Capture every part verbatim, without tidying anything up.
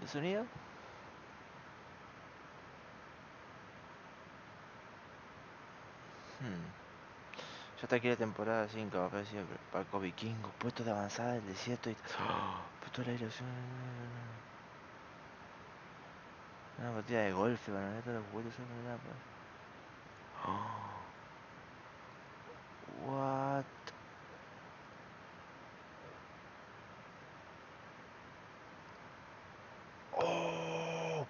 Estados Unidos. Hmm. Ya está aquí la temporada cinco, aparecía barco vikingo, puestos de avanzada del desierto y... ¡Oh! Puesto de la dirección... Una partida de golf, para todos los juguetes son de nada, pues. What? Oh.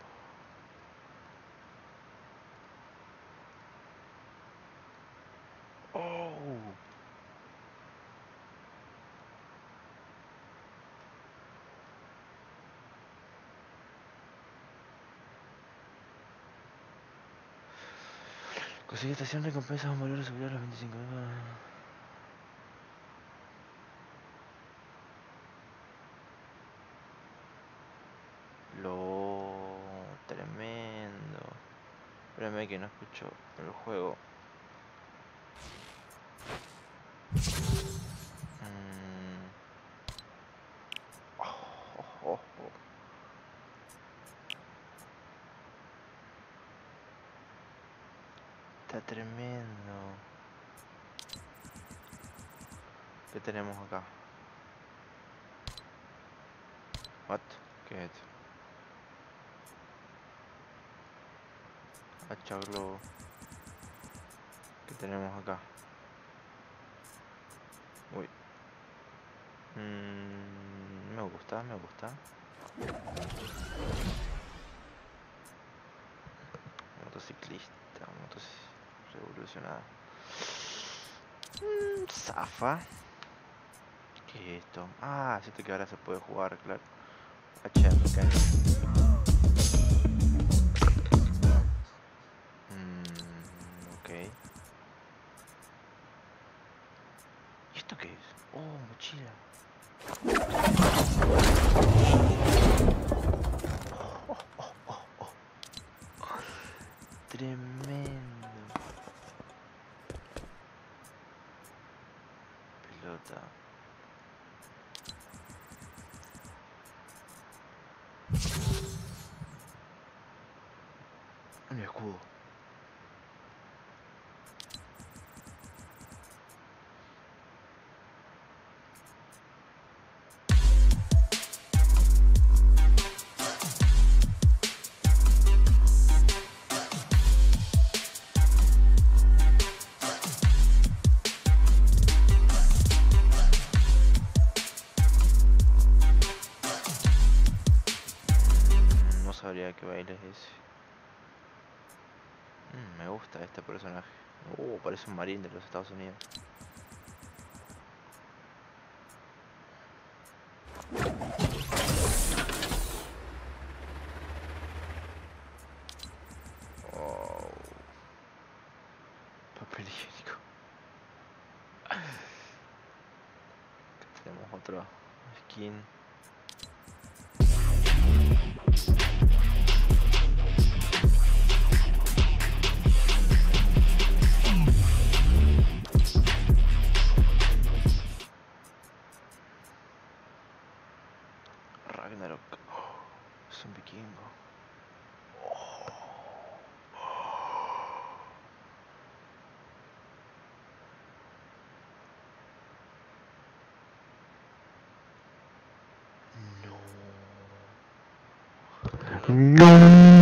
Oh. Conseguí estación recompensas un valor superior a los veinticinco mil. Lo tremendo. Espérame que no escucho el juego. Mm. Oh, oh, oh, oh. Está tremendo. ¿Qué tenemos acá? What? ¿Qué es esto? Hacha globo. ¿Qué tenemos acá? Uy. Mm, me gusta, me gusta. Motociclista, motociclista revolucionada. Mm, zafa. ¿Qué es esto? Ah, siento que ahora se puede jugar, claro. Hacha mecánica. Mm, ok. ¿Y esto qué es? Oh, mochila. Oh, oh, oh, oh. Tremendo. Pelota. Un escudo. No sabría qué baile es ese. Mm, me gusta este personaje. Uh, parece un marín de los Estados Unidos. Oh, papel higiénico. Acá tenemos otro skin. Ragnarok. Oh, es un vikingo. Oh. No. No.